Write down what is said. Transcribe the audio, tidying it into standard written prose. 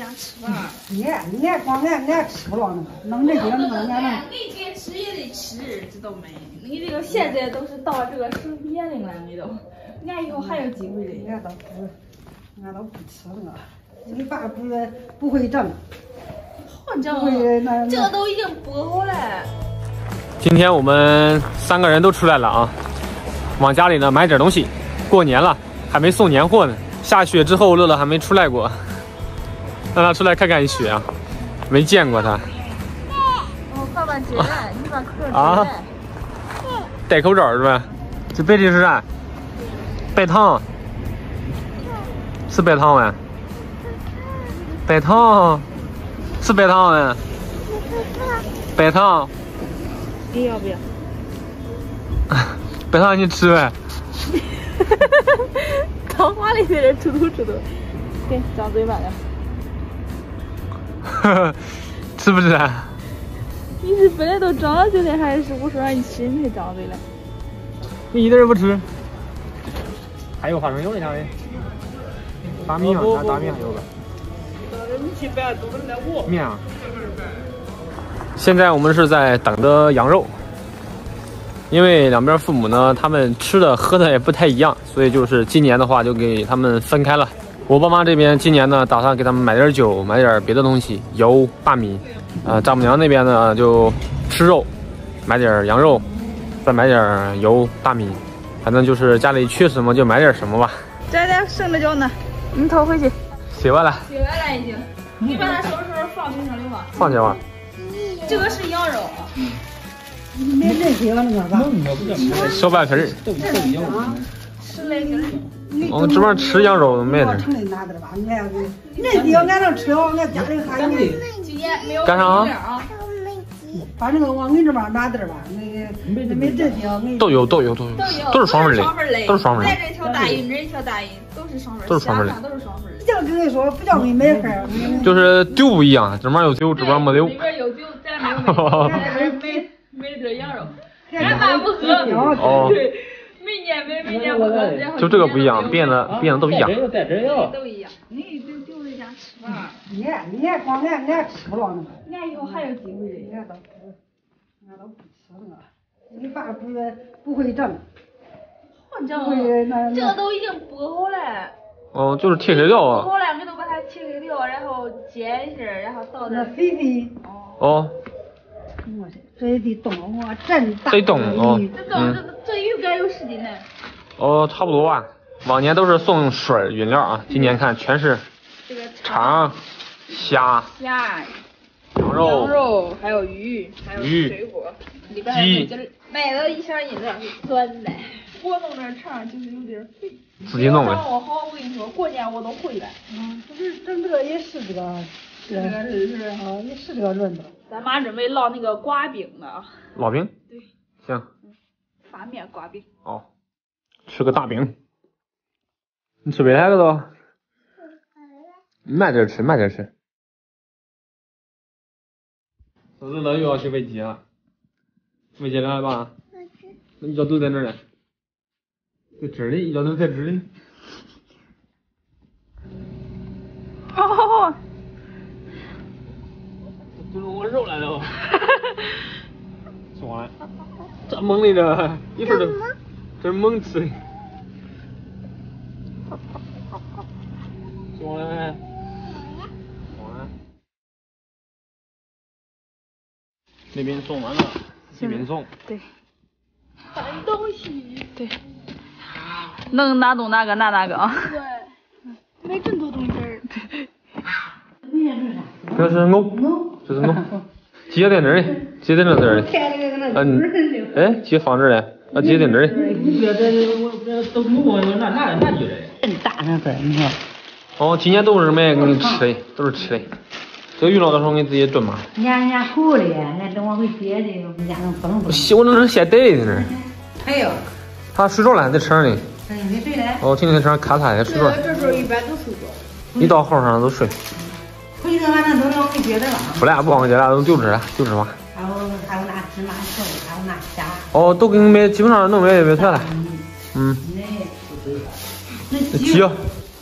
家吃饭。 俺光俺吃不了那个，弄这些那个俺能。 你该吃也得吃，知道没？你这个现在都是到这个生年龄了，你都，俺以后还有机会的。 俺都不吃那个，你爸不会整。 好整，这个都已经剥好了。 今天我们3个人都出来了啊，往家里呢买点东西。过年了，还没送年货呢。下雪之后，乐乐还没出来过，让他出来看看雪啊，没见过他。 哦，爸爸进来，你把口罩啊，戴口罩是吧？这背的是啥？白糖，是白糖吗？白糖，是白糖吗？白糖。 你要不要？ 白糖你吃呗。 糖花里的人吃都，给张嘴巴了。 吃不吃啊？ 你是本来都张了嘴的，还是我说让你吃你才张嘴了？ 你一点也不吃。还有花生油那啥的，大米啊，大米还有个。面啊。现在我们是在等着羊肉。因为两边父母呢，他们吃的喝的也不太一样，所以就是今年的话就给他们分开了。我爸妈这边今年呢，打算给他们买点酒，买点别的东西，油、大米。丈母娘那边呢就吃肉，买点羊肉，再买点油、大米，反正就是家里缺什么就买点什么吧。 这剩的饺呢，你投回去。 洗完了。 洗完了已经，你把它收拾放冰箱里吧。 放去吧。 这个是羊肉啊。 没这些那个吧？ 小半盆儿。 吃来根。 我们这边吃羊肉没得。 城里拿点吧，那地俺能吃了，俺家里还有。 今年没有干啥啊？ 把那个往你这边拿点吧，那没这些。 都有，都是双份的，都是双份的。 在这条大鱼，那条大鱼都是双份， 都是双份的， 都是双份。 不叫跟你说，不叫给你买份。 就是丢不一样，这边有丢，这边没丢。 里边有丢，咱没有没了点羊肉，俺爸不喝。 哦。 对，每年不喝。 就这个不一样，变的都一样。 都一样，你就在家吃饭。 俺光俺吃不了那个。 俺以后还有机会的。 俺都不吃那个。你爸不会整。 好整，这个都已经剥好了。 哦，就是切开掉啊。 剥好了，我都把它切开掉，然后煎一下，然后倒点肥。 哦。 这得冻我真大。 得冻哦。 这鱼该有10斤呢。 哦，差不多吧。往年都是送水饮料啊，今年看全是肠、虾、羊肉，还有鱼，还有水果，里边还有鸡。买了一箱饮料是酸的，我弄点肠就是有点肥。 自己弄的。 我好，我跟你说，过年我都回来。 不是整这个也是这个。是啊，也是这个润的。 咱妈准备烙那个刮饼呢。 烙饼？ 对。 行。 发面刮饼。 哦。吃个大饼。你吃没来个都？慢点吃。嫂子乐又要去喂鸡了。喂鸡来吧。那一脚都在那儿呢。在这里，一脚都在这里。 哦。 都是我肉来了。爽了，这猛里的，一会儿都真猛吃的。爽了。那边送完了，这边送。 对。搬东西。对。能拿动哪个拿哪个啊。对。没这么多东西。对。 这是藕，鸡在那儿嘞，鸡在那儿嘞。哎，鸡放这儿嘞，鸡在这儿嘞。 这都藕拿鸡嘞。 真大那份，你看。 哦，今年都是买给你吃的，都是吃的。这遇到的时候给你自己炖嘛。 人家好嘞，俺等我回接的，人家能不能？ 我那是现逮的那儿。 还有。 他睡着了，还在车上呢。 没睡嘞。 哦，今天车上看他也睡着。 这时候一般都睡着。 一到后上都睡。 回去晚上都能回接的了。 不来不往接了，都丢这吧。 还有拿芝麻球，还有拿虾。 哦，都给你买，基本上能买出来了。那鸡。